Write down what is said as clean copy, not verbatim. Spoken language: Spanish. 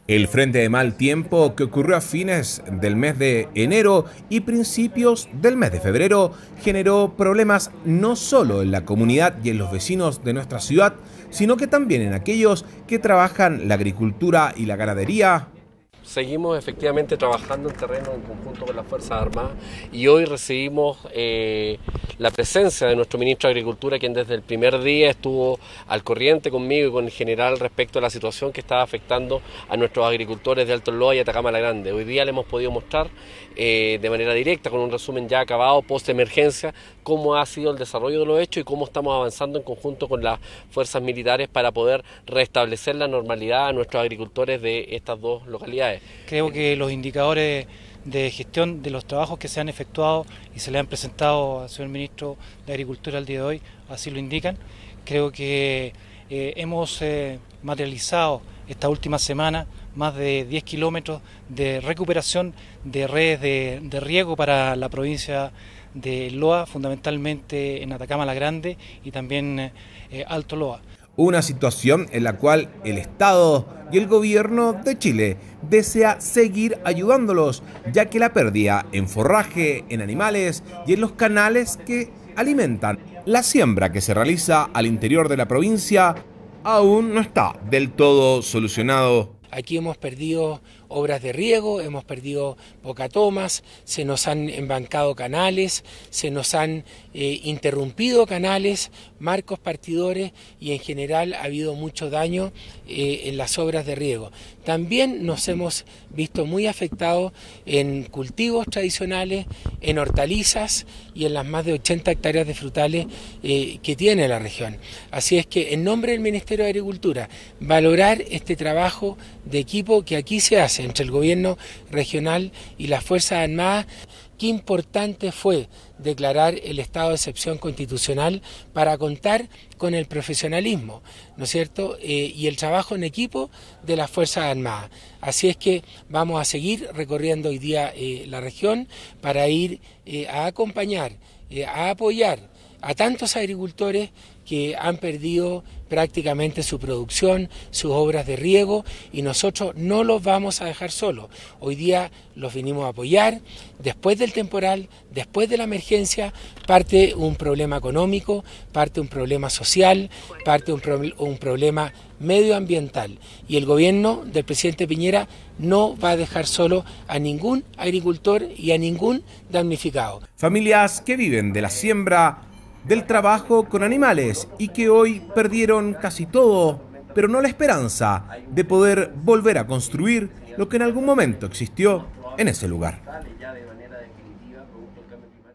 El frente de mal tiempo que ocurrió a fines del mes de enero y principios del mes de febrero generó problemas no solo en la comunidad y en los vecinos de nuestra ciudad, sino que también en aquellos que trabajan la agricultura y la ganadería. Seguimos efectivamente trabajando en terreno en conjunto con las Fuerzas Armadas y hoy recibimos la presencia de nuestro ministro de Agricultura, quien desde el primer día estuvo al corriente conmigo y con el general respecto a la situación que estaba afectando a nuestros agricultores de Alto Loa y Atacama la Grande. Hoy día le hemos podido mostrar de manera directa, con un resumen ya acabado, post-emergencia, cómo ha sido el desarrollo de los hechos y cómo estamos avanzando en conjunto con las fuerzas militares para poder restablecer la normalidad a nuestros agricultores de estas dos localidades. Creo que los indicadores de gestión de los trabajos que se han efectuado y se le han presentado al señor ministro de Agricultura el día de hoy así lo indican. Creo que hemos materializado esta última semana más de 10 kilómetros de recuperación de redes de riego para la provincia de Loa, fundamentalmente en Atacama la Grande y también Alto Loa. Una situación en la cual el Estado y el gobierno de Chile desea seguir ayudándolos, ya que la pérdida en forraje, en animales y en los canales que alimentan la siembra que se realiza al interior de la provincia aún no está del todo solucionado. Aquí hemos perdido obras de riego, hemos perdido bocatomas, se nos han embancado canales, se nos han interrumpido canales, marcos partidores y en general ha habido mucho daño en las obras de riego. También nos hemos visto muy afectados en cultivos tradicionales, en hortalizas y en las más de 80 hectáreas de frutales que tiene la región. Así es que en nombre del Ministerio de Agricultura, valorar este trabajo de equipo que aquí se hace entre el gobierno regional y las Fuerzas Armadas. Qué importante fue declarar el estado de excepción constitucional para contar con el profesionalismo, ¿no es cierto?, y el trabajo en equipo de las Fuerzas Armadas. Así es que vamos a seguir recorriendo hoy día la región para ir a acompañar, a apoyar a tantos agricultores que han perdido prácticamente su producción, sus obras de riego, y nosotros no los vamos a dejar solos. Hoy día los vinimos a apoyar. Después del temporal, después de la emergencia, parte un problema económico, parte un problema social, parte un problema medioambiental. Y el gobierno del presidente Piñera no va a dejar solo a ningún agricultor y a ningún damnificado. Familias que viven de la siembra, del trabajo con animales y que hoy perdieron casi todo, pero no la esperanza de poder volver a construir lo que en algún momento existió en ese lugar.